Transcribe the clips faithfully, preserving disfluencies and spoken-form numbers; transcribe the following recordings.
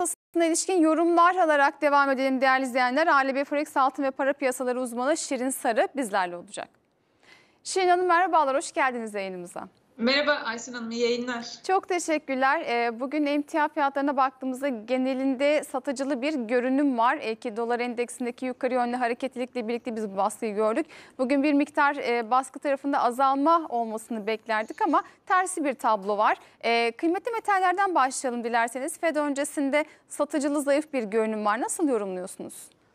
piyasasına ilişkin yorumlar alarak devam edelim değerli izleyenler. A L B Forex Altın ve Para Piyasaları uzmanı Şirin Sarı bizlerle olacak. Şirin Hanım merhabalar, hoş geldiniz yayınımıza. Merhaba Aysin Hanım, iyi yayınlar. Çok teşekkürler. Bugün emtia fiyatlarına baktığımızda genelinde satıcılı bir görünüm var. Ki dolar endeksindeki yukarı yönlü hareketlilikle birlikte biz bu baskıyı gördük. Bugün bir miktar baskı tarafında azalma olmasını beklerdik ama tersi bir tablo var. Kıymetli metallerden başlayalım dilerseniz. Fed öncesinde satıcılı zayıf bir görünüm var. Nasıl yorumluyorsunuz?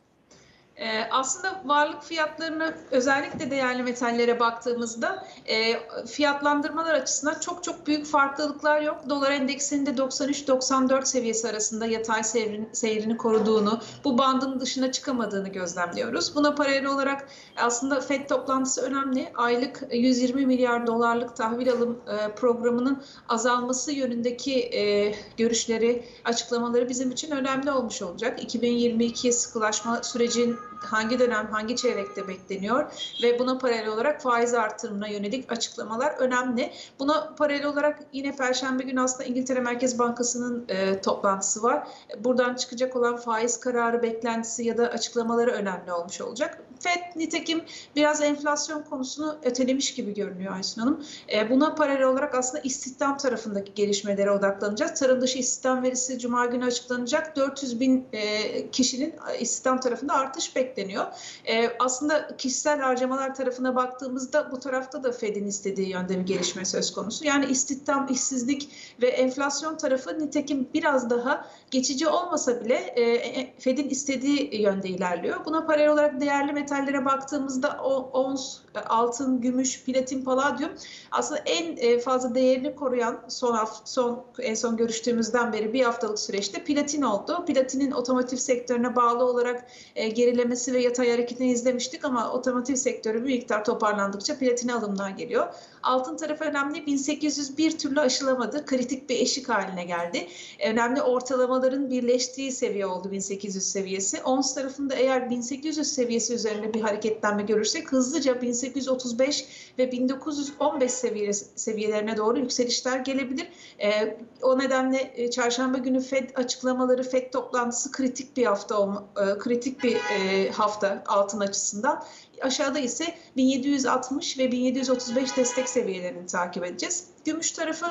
Ee, aslında varlık fiyatlarını özellikle değerli metallere baktığımızda e, fiyatlandırmalar açısından çok çok büyük farklılıklar yok. Dolar endeksinde doksan üç doksan dört seviyesi arasında yatay seyrini, seyrini koruduğunu, bu bandın dışına çıkamadığını gözlemliyoruz. Buna paralel olarak aslında Fed toplantısı önemli. Aylık yüz yirmi milyar dolarlık tahvil alım e, programının azalması yönündeki e, görüşleri, açıklamaları bizim için önemli olmuş olacak. iki bin yirmi iki sıkılaşma sürecin hangi dönem, hangi çeyrekte bekleniyor ve buna paralel olarak faiz artırımına yönelik açıklamalar önemli. Buna paralel olarak yine Perşembe günü aslında İngiltere Merkez Bankası'nın e, toplantısı var. Buradan çıkacak olan faiz kararı beklentisi ya da açıklamaları önemli olmuş olacak. Fed nitekim biraz enflasyon konusunu ötelemiş gibi görünüyor Aysun Hanım. E, buna paralel olarak aslında istihdam tarafındaki gelişmelere odaklanacağız. Tarım dışı istihdam verisi Cuma günü açıklanacak. dört yüz bin e, kişinin istihdam tarafında artış bekleniyor. E, aslında kişisel harcamalar tarafına baktığımızda bu tarafta da Fed'in istediği yönde bir gelişme söz konusu. Yani istihdam, işsizlik ve enflasyon tarafı nitekim biraz daha geçici olmasa bile e, Fed'in istediği yönde ilerliyor. Buna paralel olarak değerli metallere baktığımızda ons, altın, gümüş, platin, paladyum aslında en fazla değerini koruyan son, son en son görüştüğümüzden beri bir haftalık süreçte platin oldu. Platinin otomotiv sektörüne bağlı olarak e, gerilemesi ve yatay hareketini izlemiştik ama otomotiv sektörü bir miktar toparlandıkça platine alımlar geliyor. Altın tarafı önemli. bin sekiz yüz bir türlü aşılamadı. Kritik bir eşik haline geldi. Önemli ortalamaların birleştiği seviye oldu bin sekiz yüz seviyesi. Ons tarafında eğer bin sekiz yüz seviyesi üzerine bir hareketlenme görürsek hızlıca bin sekiz yüz otuz beş ve bin dokuz yüz on beş seviyelerine doğru yükselişler gelebilir. E, o nedenle e, çarşamba günü Fed açıklamaları, Fed toplantısı kritik bir hafta olma, e, kritik bir e, hafta altın açısından. Aşağıda ise bin yedi yüz altmış ve bin yedi yüz otuz beş destek seviyelerini takip edeceğiz. Gümüş tarafı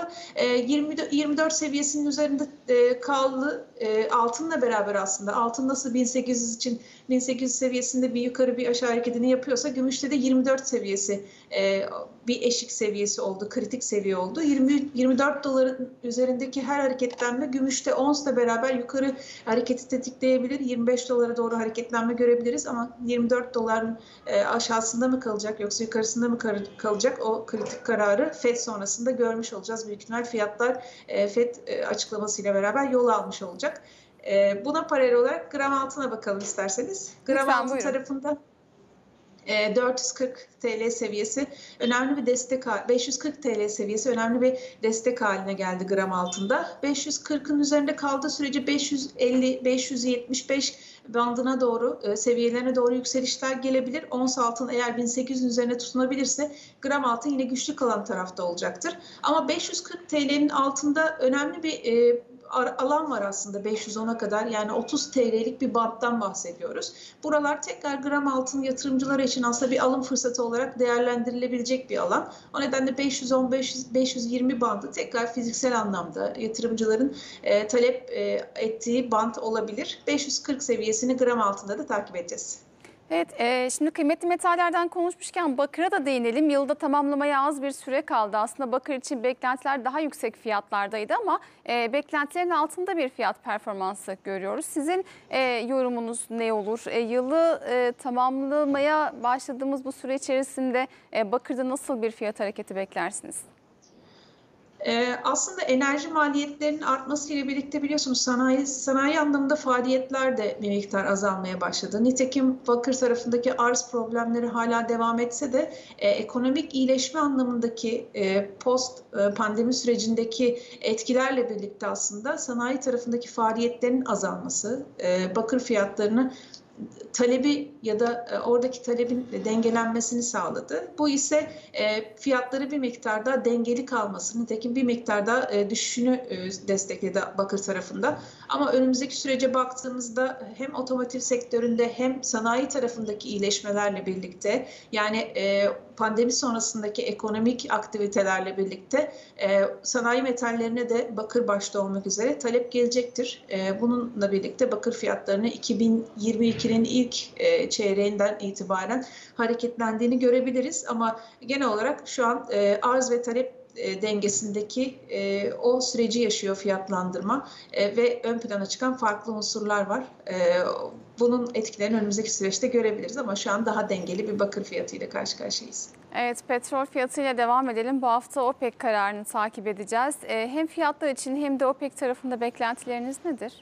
yirmi dört seviyesinin üzerinde kaldı. Altınla beraber aslında altın nasıl bin sekiz yüz için bin sekiz yüz seviyesinde bir yukarı bir aşağı hareketini yapıyorsa gümüşte de yirmi dört seviyesi bir eşik seviyesi oldu, kritik seviye oldu. yirmi, yirmi dört doların üzerindeki her hareketlenme gümüşte onsla beraber yukarı hareketi tetikleyebilir. yirmi beş dolara doğru hareketlenme görebiliriz ama yirmi dört doların aşağısında mı kalacak yoksa yukarısında mı kalacak o kritik kararı Fed sonrasında görmüş olacağız. Büyük ihtimal fiyatlar Fed açıklamasıyla beraber yol almış olacak. Buna paralel olarak gram altına bakalım isterseniz. Gram Lütfen, altın buyurun. Tarafında dört yüz kırk TL seviyesi önemli bir destek, beş yüz kırk TL seviyesi önemli bir destek haline geldi gram altında. beş yüz kırkın üzerinde kaldığı sürece beş yüz elli beş yüz yetmiş beş bandına doğru, seviyelerine doğru yükselişler gelebilir. Ons altın eğer bin sekiz yüzün üzerine tutunabilirse gram altın yine güçlü kalan tarafta olacaktır. Ama beş yüz kırk TL'nin altında önemli bir e, alan var aslında beş yüz ona kadar, yani otuz TL'lik bir banttan bahsediyoruz. Buralar tekrar gram altın yatırımcıları için aslında bir alım fırsatı olarak değerlendirilebilecek bir alan. O nedenle beş yüz on beş yüz yirmi bandı tekrar fiziksel anlamda yatırımcıların e, talep e, ettiği bant olabilir. beş yüz kırk seviyesini gram altında da takip edeceğiz. Evet, e, şimdi kıymetli metallerden konuşmuşken bakıra da değinelim. Yılda tamamlamaya az bir süre kaldı. Aslında bakır için beklentiler daha yüksek fiyatlardaydı ama e, beklentilerin altında bir fiyat performansı görüyoruz. Sizin e, yorumunuz ne olur? E, yılı e, tamamlamaya başladığımız bu süre içerisinde e, bakırda nasıl bir fiyat hareketi beklersiniz? Ee, aslında enerji maliyetlerinin artmasıyla birlikte biliyorsunuz sanayi sanayi anlamında faaliyetler de bir miktar azalmaya başladı. Nitekim bakır tarafındaki arz problemleri hala devam etse de e, ekonomik iyileşme anlamındaki e, post e, pandemi sürecindeki etkilerle birlikte aslında sanayi tarafındaki faaliyetlerin azalması, e, bakır fiyatlarını talebi ya da e, oradaki talebin dengelenmesini sağladı. Bu ise e, fiyatları bir miktar daha dengeli kalmasını, nitekim bir miktar daha e, düşüşünü e, destekledi bakır tarafında. Ama önümüzdeki sürece baktığımızda hem otomotiv sektöründe hem sanayi tarafındaki iyileşmelerle birlikte, yani e, pandemi sonrasındaki ekonomik aktivitelerle birlikte e, sanayi metallerine de bakır başta olmak üzere talep gelecektir. E, bununla birlikte bakır fiyatlarını iki bin yirmi ikinin ilk e, çeyreğinden itibaren hareketlendiğini görebiliriz. Ama genel olarak şu an e, arz ve talep e, dengesindeki e, o süreci yaşıyor fiyatlandırma e, ve ön plana çıkan farklı unsurlar var. E, bunun etkilerini önümüzdeki süreçte görebiliriz ama şu an daha dengeli bir bakır fiyatıyla karşı karşıyayız. Evet, petrol fiyatıyla devam edelim. Bu hafta OPEC kararını takip edeceğiz. E, hem fiyatlar için hem de OPEC tarafında beklentileriniz nedir?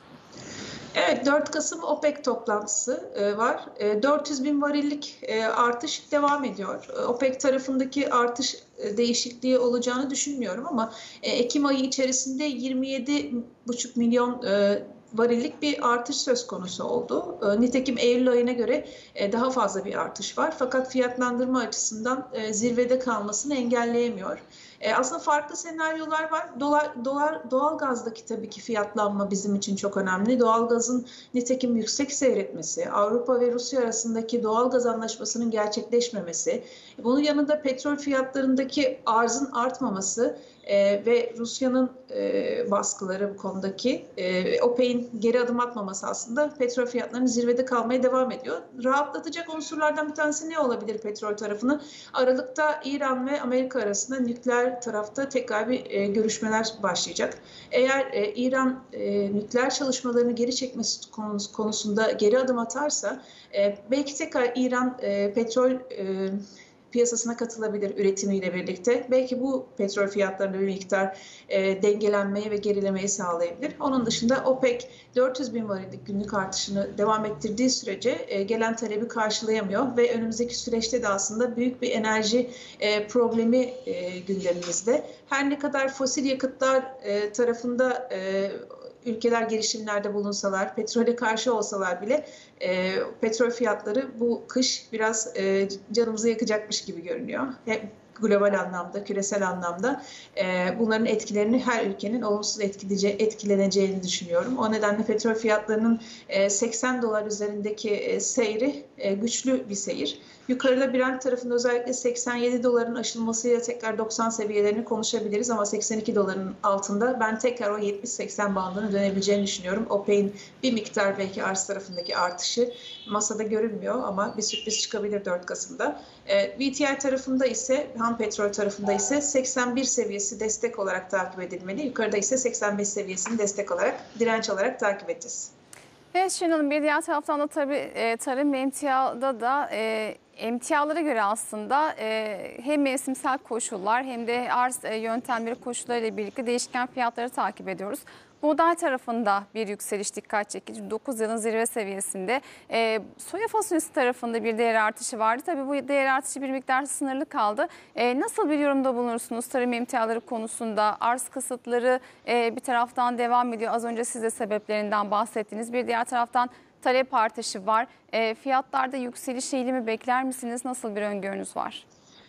Evet, dört Kasım OPEC toplantısı var. dört yüz bin varillik artış devam ediyor. OPEC tarafındaki artış değişikliği olacağını düşünmüyorum ama Ekim ayı içerisinde yirmi yedi buçuk milyon varillik bir artış söz konusu oldu. Nitekim Eylül ayına göre daha fazla bir artış var. Fakat fiyatlandırma açısından zirvede kalmasını engelleyemiyor. Aslında farklı senaryolar var. Dolar, dolar, doğalgazdaki tabii ki fiyatlanma bizim için çok önemli. Doğalgazın nitekim yüksek seyretmesi, Avrupa ve Rusya arasındaki doğalgaz anlaşmasının gerçekleşmemesi, bunun yanında petrol fiyatlarındaki arzın artmaması e, ve Rusya'nın e, baskıları bu konudaki e, OPEC'in geri adım atmaması aslında petrol fiyatlarının zirvede kalmaya devam ediyor. Rahatlatacak unsurlardan bir tanesi ne olabilir petrol tarafını? Aralıkta İran ve Amerika arasında nükleer tarafta tekrar bir e, görüşmeler başlayacak. Eğer e, İran e, nükleer çalışmalarını geri çekmesi konusunda geri adım atarsa e, belki tekrar İran e, petrol e, piyasasına katılabilir üretimiyle birlikte. Belki bu petrol fiyatlarında bir miktar e, dengelenmeyi ve gerilemeyi sağlayabilir. Onun dışında OPEC dört yüz bin varillik günlük artışını devam ettirdiği sürece e, gelen talebi karşılayamıyor ve önümüzdeki süreçte de aslında büyük bir enerji e, problemi e, gündemimizde. Her ne kadar fosil yakıtlar e, tarafında e, ülkeler girişimlerde bulunsalar, petrole karşı olsalar bile e, petrol fiyatları bu kış biraz e, canımızı yakacakmış gibi görünüyor. Hem global anlamda, küresel anlamda e, bunların etkilerini her ülkenin olumsuz etkileyece, etkileneceğini düşünüyorum. O nedenle petrol fiyatlarının e, seksen dolar üzerindeki e, seyri e, güçlü bir seyir. Yukarıda Brent tarafında özellikle seksen yedi doların aşılmasıyla tekrar doksan seviyelerini konuşabiliriz ama seksen iki doların altında ben tekrar o yetmiş seksen bandına dönebileceğini düşünüyorum. OPEC'in bir miktar belki arz tarafındaki artışı masada görünmüyor ama bir sürpriz çıkabilir dört Kasım'da. E, V T I tarafında ise, ham petrol tarafında ise seksen bir seviyesi destek olarak takip edilmeli. Yukarıda ise seksen beş seviyesini destek olarak, direnç olarak takip edeceğiz. Evet Şenol Hanım, bir diğer taraftan da tabii e, tarım ve emtiada da e, emtialara göre aslında e, hem mevsimsel koşullar hem de arz e, yöntemleri koşullarıyla birlikte değişken fiyatları takip ediyoruz. Buğday tarafında bir yükseliş dikkat çekici. dokuz yılın zirve seviyesinde. E, soya fasulyesi tarafında bir değer artışı vardı. Tabii bu değer artışı bir miktar sınırlı kaldı. E, nasıl bir yorumda bulunursunuz tarım emtiaları konusunda? Arz kısıtları e, bir taraftan devam ediyor. Az önce siz de sebeplerinden bahsettiniz. Bir diğer taraftan talep artışı var. E, fiyatlarda yükseliş eğilimi bekler misiniz? Nasıl bir öngörünüz var?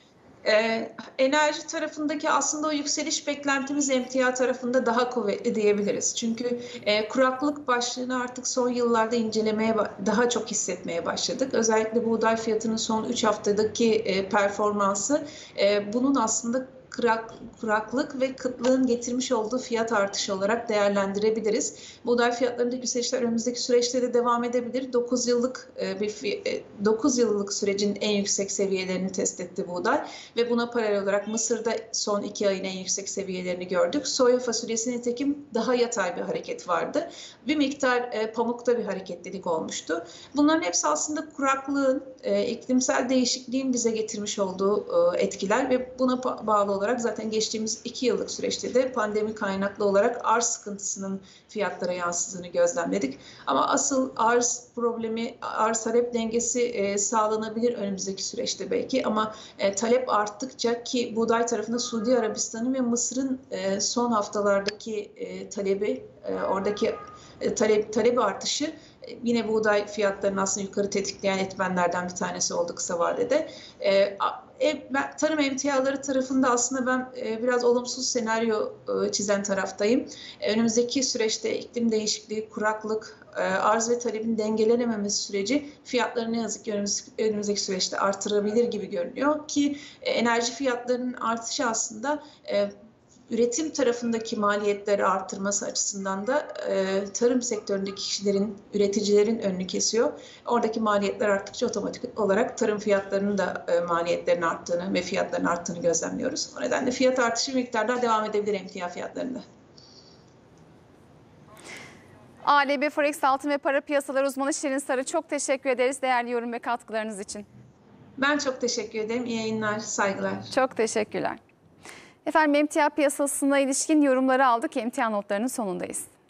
Ee, enerji tarafındaki aslında o yükseliş beklentimiz emtia tarafında daha kuvvetli diyebiliriz. Çünkü e, kuraklık başlığını artık son yıllarda incelemeye daha çok hissetmeye başladık. Özellikle buğday fiyatının son üç haftadaki e, performansı e, bunun aslında Kurak, kuraklık ve kıtlığın getirmiş olduğu fiyat artışı olarak değerlendirebiliriz. Buğday fiyatlarındaki yükselişler önümüzdeki süreçte de devam edebilir. dokuz yıllık bir dokuz yıllık sürecin en yüksek seviyelerini test etti buğday ve buna paralel olarak Mısır'da son iki ayın en yüksek seviyelerini gördük. Soya fasulyesi nitekim daha yatay bir hareket vardı. Bir miktar pamukta bir hareketlilik olmuştu. Bunların hepsi aslında kuraklığın, iklimsel değişikliğin bize getirmiş olduğu etkiler ve buna bağlı olarak zaten geçtiğimiz iki yıllık süreçte de pandemi kaynaklı olarak arz sıkıntısının fiyatlara yansıdığını gözlemledik. Ama asıl arz problemi, arz talep dengesi e, sağlanabilir önümüzdeki süreçte belki ama e, talep arttıkça ki buğday tarafında Suudi Arabistan'ın ve Mısır'ın e, son haftalardaki e, talebi E, oradaki e, talep, talebi artışı e, yine buğday fiyatlarını aslında yukarı tetikleyen etmenlerden bir tanesi oldu kısa vadede. E, ev, ben, tarım emtiaları tarafında aslında ben e, biraz olumsuz senaryo e, çizen taraftayım. E, önümüzdeki süreçte iklim değişikliği, kuraklık, e, arz ve talebin dengelenememesi süreci fiyatları ne yazık ki önümüz, önümüzdeki süreçte artırabilir gibi görünüyor ki e, enerji fiyatlarının artışı aslında e, üretim tarafındaki maliyetleri artırması açısından da e, tarım sektöründeki kişilerin, üreticilerin önünü kesiyor. Oradaki maliyetler arttıkça otomatik olarak tarım fiyatlarının da e, maliyetlerin arttığını ve fiyatların arttığını gözlemliyoruz. O nedenle fiyat artışı miktarda devam edebilir emtia fiyatlarında. A L B Forex Altın ve Para Piyasaları uzmanı Şirin Sarı, çok teşekkür ederiz değerli yorum ve katkılarınız için. Ben çok teşekkür ederim. İyi yayınlar, saygılar. Çok teşekkürler. Efendim emtia piyasasına ilişkin yorumları aldık. Emtia notlarının sonundayız.